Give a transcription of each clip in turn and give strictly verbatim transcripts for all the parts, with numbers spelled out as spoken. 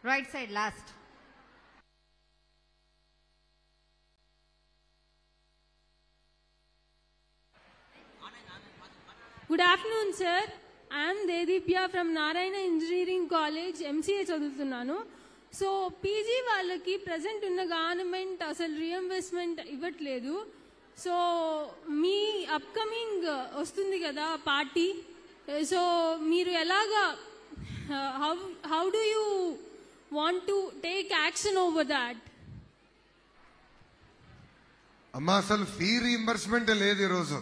Right side last. Good afternoon, sir. I am Dedipya from Narayana Engineering College, M C A చదువుతున్నాను. So PG వాళ్ళకి present ఉన్న government అసలు reimbursement ఇవ్వట్లేదు. So మీ upcoming వస్తుంది కదా పార్టీ, సో మీరు ఎలాగా how how do you want to take action over that? అమ్మా అసలు ఫీ రీఎంబర్స్మెంట్ లేదు ఈరోజు.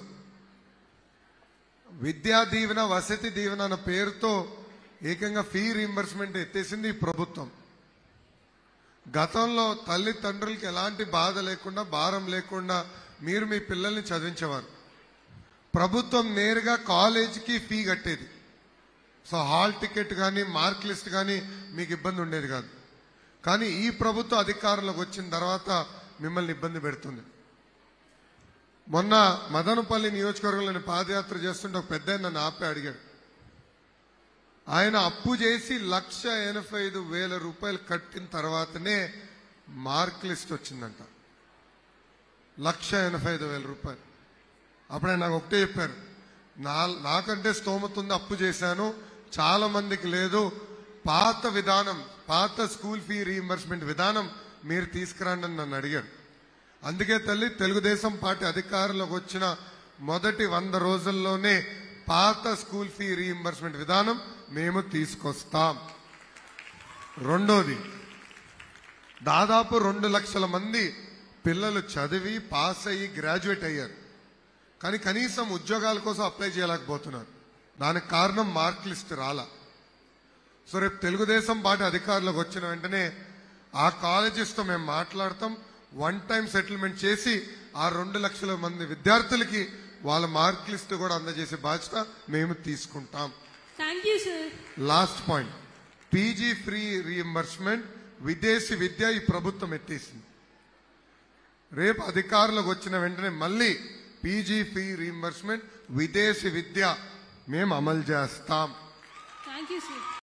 విద్యా దీవెన, వసతి దీవెన అన్న పేరుతో ఏకంగా ఫీ రీఎంబర్స్మెంట్ ఎత్తేసింది ఈ ప్రభుత్వం. గతంలో తల్లిదండ్రులకి ఎలాంటి బాధ లేకుండా, భారం లేకుండా మీరు మీ పిల్లల్ని చదివించేవారు. ప్రభుత్వం నేరుగా కాలేజీకి ఫీ కట్టేది. సో హాల్ టికెట్ కానీ మార్క్ లిస్ట్ కానీ మీకు ఇబ్బంది ఉండేది కాదు. కానీ ఈ ప్రభుత్వం అధికారంలోకి వచ్చిన తర్వాత మిమ్మల్ని ఇబ్బంది పెడుతుంది. మొన్న మదనపల్లి నియోజకవర్గంలో పాదయాత్ర చేస్తుంటే ఒక పెద్ద నన్ను ఆపి అడిగాడు. ఆయన అప్పు చేసి లక్ష ఎనభై ఐదు వేల రూపాయలు కట్టిన తర్వాతనే మార్క్ లిస్ట్ వచ్చిందంట. లక్ష ఎనభై ఐదు వేల రూపాయలు. అప్పుడు ఆయన నాకు ఒకటే చెప్పారు, నా నాకంటే స్తోమత ఉంది, అప్పు చేశాను, చాలా మందికి లేదు. పాత విధానం, పాత స్కూల్ ఫీ రీఎంబర్స్మెంట్ విధానం మీరు తీసుకురండి అని నన్ను అడిగారు. అందుకే తల్లి, తెలుగుదేశం పార్టీ అధికారంలోకి వచ్చిన మొదటి వంద రోజుల్లోనే పాత స్కూల్ ఫీ రీఎంబర్స్మెంట్ విధానం మేము తీసుకొస్తాం. రెండోది, దాదాపు రెండు లక్షల మంది పిల్లలు చదివి పాస్ అయ్యి గ్రాడ్యుయేట్ అయ్యారు. కానీ కనీసం ఉద్యోగాల కోసం అప్లై చేయలేకపోతున్నారు. దానికి కారణం మార్క్ లిస్ట్ రాలా. సో రేపు తెలుగుదేశం పార్టీ అధికారంలోకి వచ్చిన వెంటనే ఆ కాలేజెస్తో మేము మాట్లాడతాం. వన్ టైం సెటిల్మెంట్ చేసి ఆ రెండు లక్షల మంది విద్యార్థులకి వాళ్ళ మార్క్ లిస్ట్ కూడా అందజేసే బాధ్యత మేము తీసుకుంటాం. Thank you sir. Last point, PG free reimbursement, విదేశీ విద్య ఈ ప్రభుత్వం ఎత్తేసింది. రేపు అధికారంలోకి వచ్చిన వెంటనే మళ్ళీ పీజీ ఫ్రీ రీఎంబర్స్మెంట్, విదేశీ విద్య మేము అమలు చేస్తాం. Thank you sir.